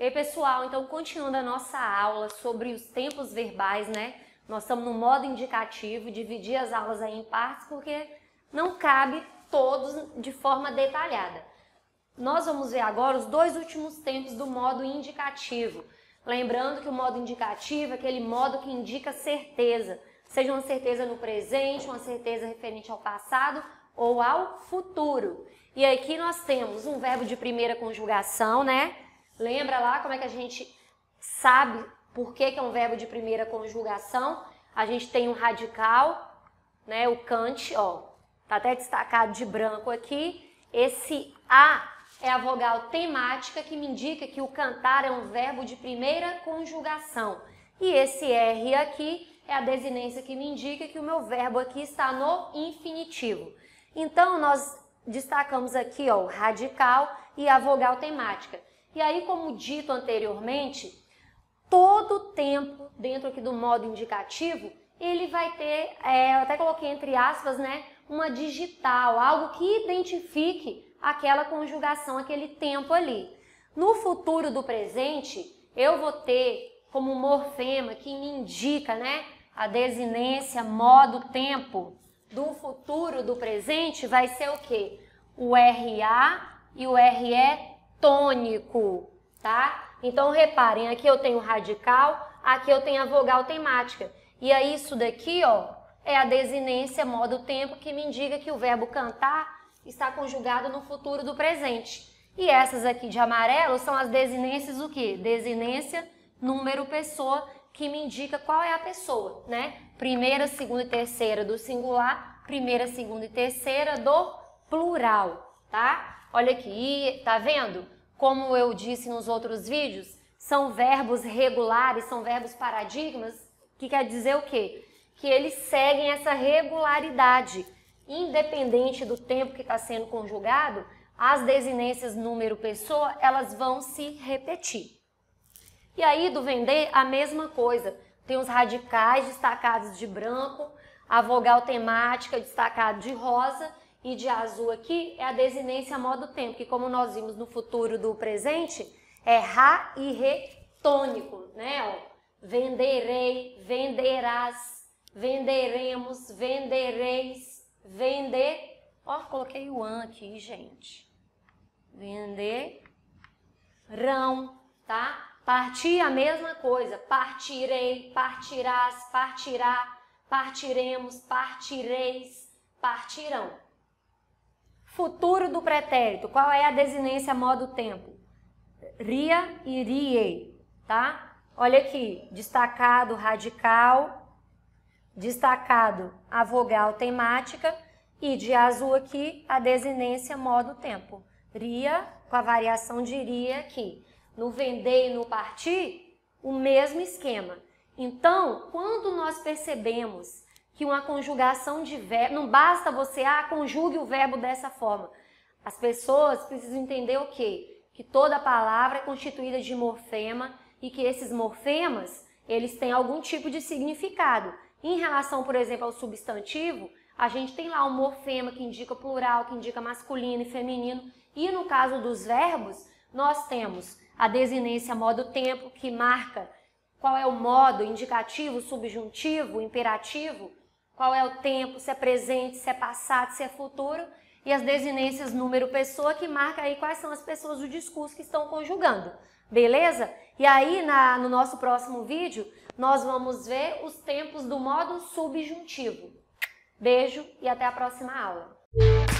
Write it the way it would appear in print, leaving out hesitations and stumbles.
Ei, pessoal, então continuando a nossa aula sobre os tempos verbais, né? Nós estamos no modo indicativo, dividir as aulas aí em partes porque não cabe todos de forma detalhada. Nós vamos ver agora os dois últimos tempos do modo indicativo. Lembrando que o modo indicativo é aquele modo que indica certeza, seja uma certeza no presente, uma certeza referente ao passado ou ao futuro. E aqui nós temos um verbo de primeira conjugação, né? Lembra lá como é que a gente sabe por que é um verbo de primeira conjugação? A gente tem um radical, né? O cante, ó, tá até destacado de branco aqui. Esse A é a vogal temática que me indica que o cantar é um verbo de primeira conjugação. E esse R aqui é a desinência que me indica que o meu verbo aqui está no infinitivo. Então, nós destacamos aqui, ó, o radical e a vogal temática. E aí, como dito anteriormente, todo tempo dentro aqui do modo indicativo, ele vai ter, eu até coloquei entre aspas, né, uma digital, algo que identifique aquela conjugação, aquele tempo ali. No futuro do presente, eu vou ter como morfema que me indica, né, a desinência, modo, tempo do futuro do presente vai ser o quê? O RA e o RE tônico, tá? Então, reparem, aqui eu tenho o radical, aqui eu tenho a vogal temática. E aí, isso daqui, ó, é a desinência, modo, tempo, que me indica que o verbo cantar está conjugado no futuro do presente. E essas aqui de amarelo são as desinências o quê? Desinência, número, pessoa, que me indica qual é a pessoa, né? Primeira, segunda e terceira do singular, primeira, segunda e terceira do plural, tá? Olha aqui, tá vendo? Como eu disse nos outros vídeos, são verbos regulares, são verbos paradigmas, que quer dizer o quê? Que eles seguem essa regularidade. Independente do tempo que está sendo conjugado, as desinências número, pessoa, elas vão se repetir. E aí, do vender, a mesma coisa. Tem os radicais destacados de branco, a vogal temática destacada de rosa e de azul aqui é a desinência modo tempo, que como nós vimos no futuro do presente, é Rá e Ré tônico, né? Ó, venderei, venderás, venderemos, vendereis, vender, ó, coloquei o an aqui, gente. Venderão, tá? Partir a mesma coisa. Partirei, partirás, partirá, partiremos, partireis, partirão. Futuro do pretérito. Qual é a desinência modo tempo? Ria e riei, tá? Olha aqui, destacado radical, destacado a vogal temática e de azul aqui a desinência modo tempo. Ria com a variação de ria aqui. No vender e no partir, o mesmo esquema. Então, quando nós percebemos que uma conjugação de verbo, não basta você, conjugue o verbo dessa forma. As pessoas precisam entender o quê? Que toda palavra é constituída de morfema e que esses morfemas, eles têm algum tipo de significado. Em relação, por exemplo, ao substantivo, a gente tem lá um morfema que indica plural, que indica masculino e feminino. E no caso dos verbos, nós temos a desinência modo tempo, que marca qual é o modo indicativo, subjuntivo, imperativo, qual é o tempo, se é presente, se é passado, se é futuro, e as desinências número, pessoa, que marca aí quais são as pessoas do discurso que estão conjugando, beleza? E aí, no nosso próximo vídeo, nós vamos ver os tempos do modo subjuntivo. Beijo e até a próxima aula.